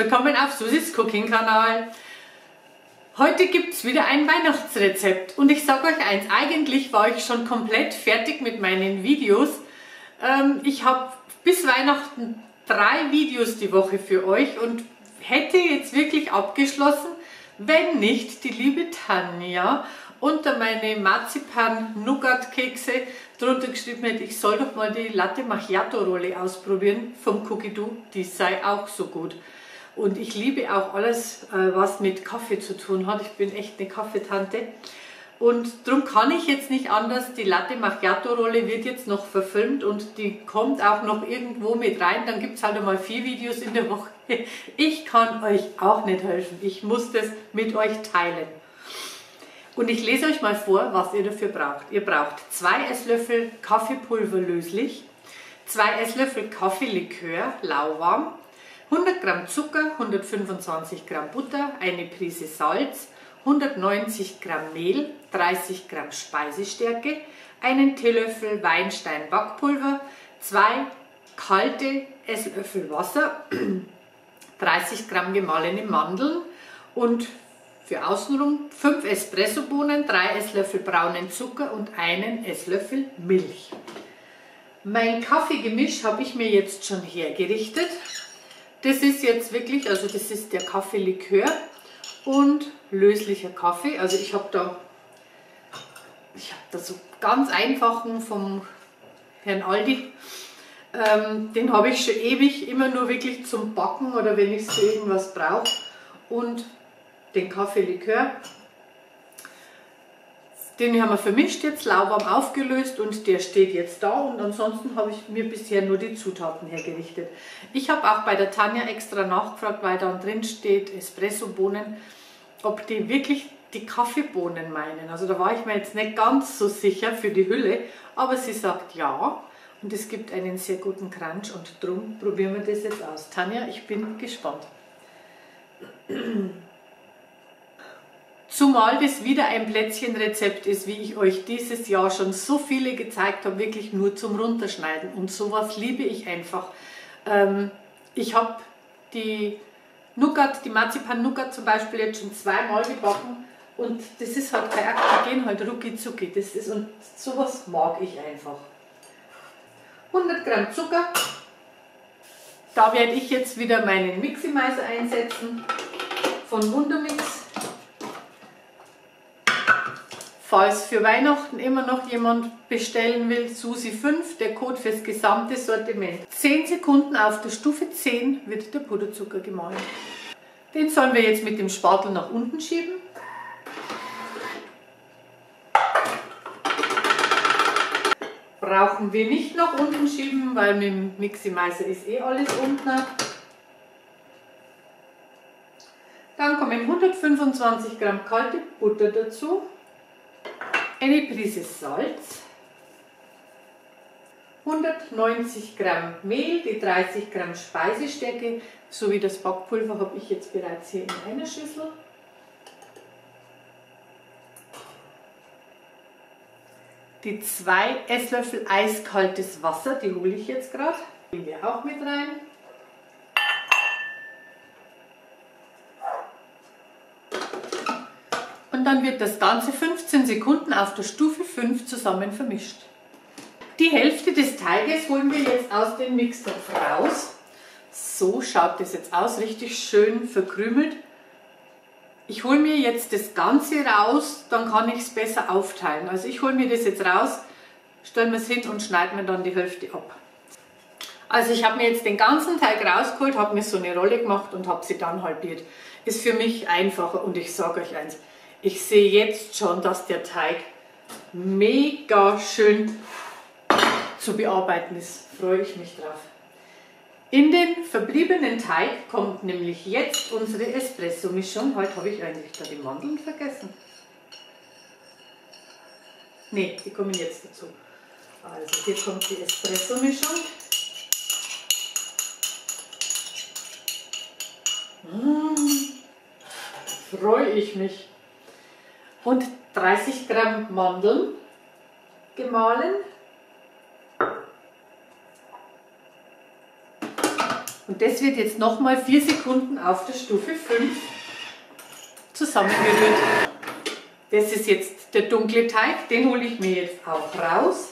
willkommen auf Susis Cooking Kanal. Heute gibt es wieder ein Weihnachtsrezept und ich sage euch eins, eigentlich war ich schon komplett fertig mit meinen Videos. Ich habe bis Weihnachten 3 Videos die Woche für euch und hätte jetzt wirklich abgeschlossen, wenn nicht die liebe Tanja unter meine Marzipan-Nougat-Kekse drunter geschrieben hätte, ich soll doch mal die Latte Macchiato Rolle ausprobieren vom Cookie Dough, die sei auch so gut. Und ich liebe auch alles, was mit Kaffee zu tun hat. Ich bin echt eine Kaffeetante. Und darum kann ich jetzt nicht anders. Die Latte Macchiato Rolle wird jetzt noch verfilmt und die kommt auch noch irgendwo mit rein. Dann gibt es halt einmal 4 Videos in der Woche. Ich kann euch auch nicht helfen. Ich muss das mit euch teilen. Und ich lese euch mal vor, was ihr dafür braucht. Ihr braucht 2 Esslöffel Kaffeepulver löslich, 2 Esslöffel Kaffeelikör lauwarm, 100 Gramm Zucker, 125 Gramm Butter, eine Prise Salz, 190 Gramm Mehl, 30 Gramm Speisestärke, einen Teelöffel Weinstein Backpulver, 2 kalte Esslöffel Wasser, 30 Gramm gemahlene Mandeln und für außenrum 5 Espressobohnen, 3 Esslöffel braunen Zucker und einen Esslöffel Milch. Mein Kaffeegemisch habe ich mir jetzt schon hergerichtet. Das ist jetzt wirklich, also das ist der Kaffeelikör und löslicher Kaffee. Also ich habe da so ganz einfachen vom Herrn Aldi. Den habe ich schon ewig, immer nur wirklich zum Backen oder wenn ich so irgendwas brauche. Und den Kaffeelikör, den haben wir vermischt jetzt, lauwarm aufgelöst und der steht jetzt da und ansonsten habe ich mir bisher nur die Zutaten hergerichtet. Ich habe auch bei der Tanja extra nachgefragt, weil da drin steht Espressobohnen, ob die wirklich die Kaffeebohnen meinen. Also da war ich mir jetzt nicht ganz so sicher für die Hülle, aber sie sagt ja und es gibt einen sehr guten Crunch und darum probieren wir das jetzt aus. Tanja, ich bin gespannt. Zumal das wieder ein Plätzchenrezept ist, wie ich euch dieses Jahr schon so viele gezeigt habe, wirklich nur zum Runterschneiden. Und sowas liebe ich einfach. Ich habe die Nougat, die Marzipan-Nougat zum Beispiel jetzt schon 2-mal gebacken und das ist halt kein Akt, die gehen halt rucki zucki. Und sowas mag ich einfach. 100 Gramm Zucker. Da werde ich jetzt wieder meinen Mixi-Meißer einsetzen von Wundermix. Falls für Weihnachten immer noch jemand bestellen will, Susi 5, der Code fürs gesamte Sortiment. 10 Sekunden auf der Stufe 10 wird der Puderzucker gemahlen. Den sollen wir jetzt mit dem Spatel nach unten schieben. Brauchen wir nicht nach unten schieben, weil mit dem Mixi-Meißer ist eh alles unten. Dann kommen 125 Gramm kalte Butter dazu. Eine Prise Salz, 190 Gramm Mehl, die 30 Gramm Speisestärke sowie das Backpulver habe ich jetzt bereits hier in einer Schüssel. Die 2 Esslöffel eiskaltes Wasser, die hole ich jetzt gerade, nehmen wir auch mit rein. Und dann wird das Ganze 15 Sekunden auf der Stufe 5 zusammen vermischt. Die Hälfte des Teiges holen wir jetzt aus dem Mixtopf raus. So schaut das jetzt aus, richtig schön verkrümelt. Ich hole mir jetzt das Ganze raus, dann kann ich es besser aufteilen. Also ich hole mir das jetzt raus, stelle mir es hin und schneide mir dann die Hälfte ab. Also ich habe mir jetzt den ganzen Teig rausgeholt, habe mir so eine Rolle gemacht und habe sie dann halbiert. Ist für mich einfacher und ich sage euch eins. Ich sehe jetzt schon, dass der Teig mega schön zu bearbeiten ist. Freue ich mich drauf. In den verbliebenen Teig kommt nämlich jetzt unsere Espresso-Mischung. Heute habe ich eigentlich da die Mandeln vergessen. Ne, die kommen jetzt dazu. Also hier kommt die Espresso-Mischung. Freue ich mich. Und 30 Gramm Mandeln gemahlen. Und das wird jetzt nochmal 4 Sekunden auf der Stufe 5 zusammengerührt. Das ist jetzt der dunkle Teig, den hole ich mir jetzt auch raus.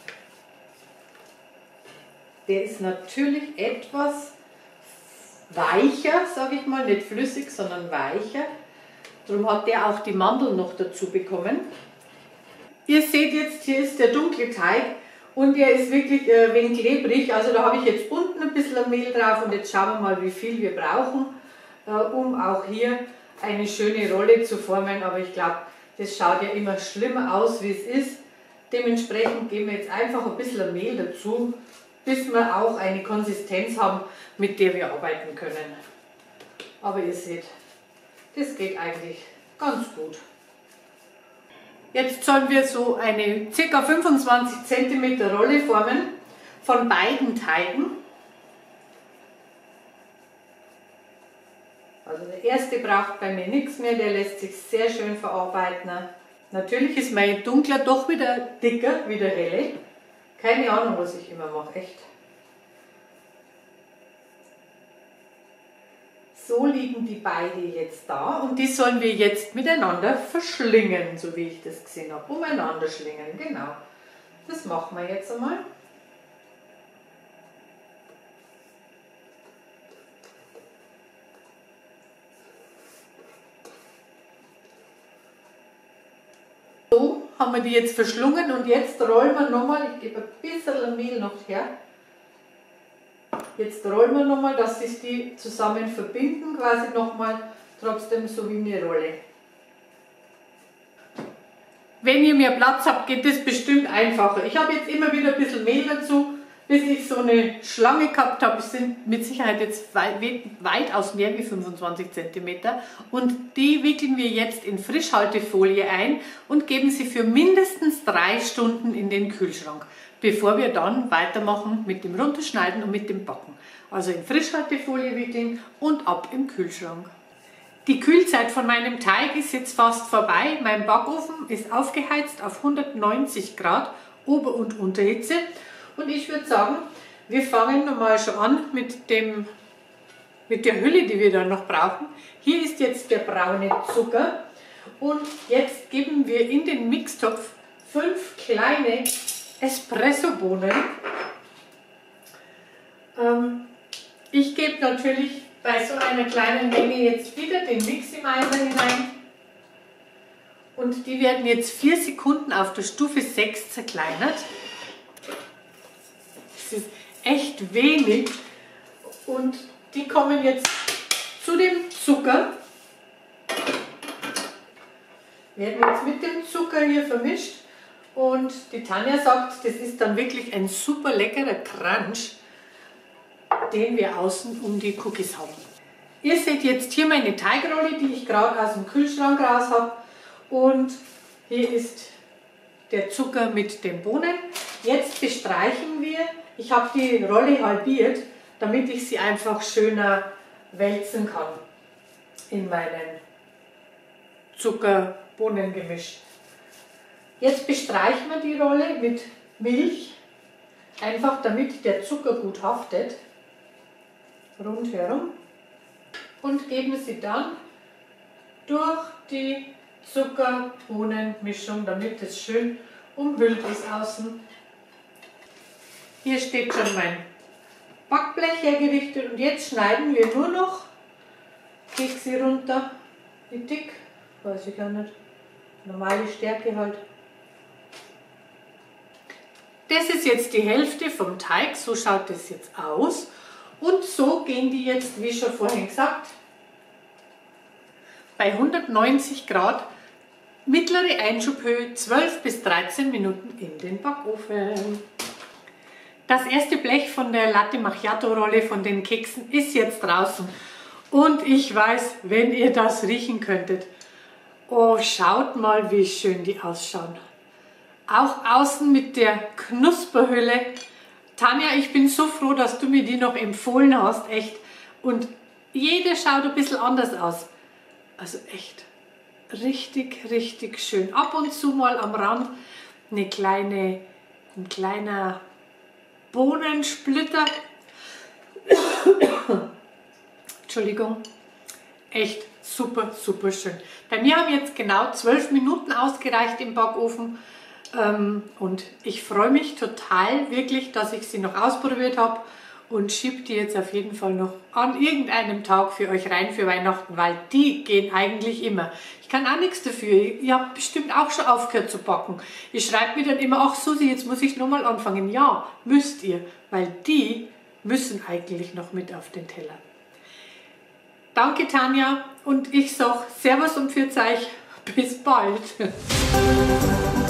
Der ist natürlich etwas weicher, sage ich mal, nicht flüssig, sondern weicher. Darum hat der auch die Mandeln noch dazu bekommen. Ihr seht jetzt, hier ist der dunkle Teig und der ist wirklich ein wenig klebrig. Also da habe ich jetzt unten ein bisschen Mehl drauf und jetzt schauen wir mal, wie viel wir brauchen, um auch hier eine schöne Rolle zu formen. Aber ich glaube, das schaut ja immer schlimmer aus, wie es ist. Dementsprechend geben wir jetzt einfach ein bisschen Mehl dazu, bis wir auch eine Konsistenz haben, mit der wir arbeiten können. Aber ihr seht, das geht eigentlich ganz gut. Jetzt sollen wir so eine ca. 25 cm Rolle formen von beiden Teigen. Also der erste braucht bei mir nichts mehr, der lässt sich sehr schön verarbeiten. Natürlich ist mein dunkler doch wieder dicker wie der helle. Keine Ahnung, was ich immer mache, echt. So liegen die beiden jetzt da und die sollen wir jetzt miteinander verschlingen, so wie ich das gesehen habe. Umeinander schlingen, genau. Das machen wir jetzt einmal. So haben wir die jetzt verschlungen und jetzt rollen wir nochmal, ich gebe ein bisschen Mehl noch her. Jetzt rollen wir nochmal, dass sich die zusammen verbinden, quasi nochmal trotzdem so wie eine Rolle. Wenn ihr mehr Platz habt, geht das bestimmt einfacher. Ich habe jetzt immer wieder ein bisschen Mehl dazu, bis ich so eine Schlange gehabt habe. Es sind mit Sicherheit jetzt weitaus mehr wie 25 cm. Und die wickeln wir jetzt in Frischhaltefolie ein und geben sie für mindestens 3 Stunden in den Kühlschrank, bevor wir dann weitermachen mit dem Runterschneiden und mit dem Backen. Also in Frischhaltefolie wickeln und ab im Kühlschrank. Die Kühlzeit von meinem Teig ist jetzt fast vorbei. Mein Backofen ist aufgeheizt auf 190 Grad Ober- und Unterhitze. Und ich würde sagen, wir fangen mal schon an mit der Hülle, die wir dann noch brauchen. Hier ist jetzt der braune Zucker. Und jetzt geben wir in den Mixtopf 5 kleine Espressobohnen. Ich gebe natürlich bei so einer kleinen Menge jetzt wieder den Miximizer hinein. Und die werden jetzt 4 Sekunden auf der Stufe 6 zerkleinert. Das ist echt wenig. Und die kommen jetzt zu dem Zucker. Werden jetzt mit dem Zucker hier vermischt. Und die Tanja sagt, das ist dann wirklich ein super leckerer Crunch, den wir außen um die Cookies haben. Ihr seht jetzt hier meine Teigrolle, die ich gerade aus dem Kühlschrank raus habe. Und hier ist der Zucker mit den Bohnen. Jetzt bestreichen wir. Ich habe die Rolle halbiert, damit ich sie einfach schöner wälzen kann in meinen Zucker-Bohnen-Gemisch. Jetzt bestreichen wir die Rolle mit Milch, einfach damit der Zucker gut haftet, rundherum, und geben sie dann durch die Zucker-Bohnen-Mischung, damit es schön umhüllt ist außen. Hier steht schon mein Backblech hergerichtet und jetzt schneiden wir nur noch Kekse runter. Wie dick? Weiß ich gar nicht. Normale Stärke halt. Das ist jetzt die Hälfte vom Teig, so schaut das jetzt aus. Und so gehen die jetzt, wie schon vorhin gesagt, bei 190 Grad, mittlere Einschubhöhe, 12 bis 13 Minuten in den Backofen. Das erste Blech von der Latte Macchiato Rolle von den Keksen ist jetzt draußen. Und ich weiß, wenn ihr das riechen könntet, oh, schaut mal, wie schön die ausschauen. Auch außen mit der Knusperhülle. Tanja, ich bin so froh, dass du mir die noch empfohlen hast, echt. Und jede schaut ein bisschen anders aus. Also echt richtig, richtig schön. Ab und zu mal am Rand ein kleiner Bohnensplitter. Entschuldigung. Echt super, super schön. Bei mir haben jetzt genau 12 Minuten ausgereicht im Backofen. Und ich freue mich total wirklich, dass ich sie noch ausprobiert habe und schiebe die jetzt auf jeden Fall noch an irgendeinem Tag für euch rein für Weihnachten, weil die gehen eigentlich immer. Ich kann auch nichts dafür. Ihr habt bestimmt auch schon aufgehört zu backen. Ihr schreibt mir dann immer, ach Susi, jetzt muss ich nochmal anfangen. Ja, müsst ihr, weil die müssen eigentlich noch mit auf den Teller. Danke Tanja und ich sage Servus und Pfiat euch. Bis bald.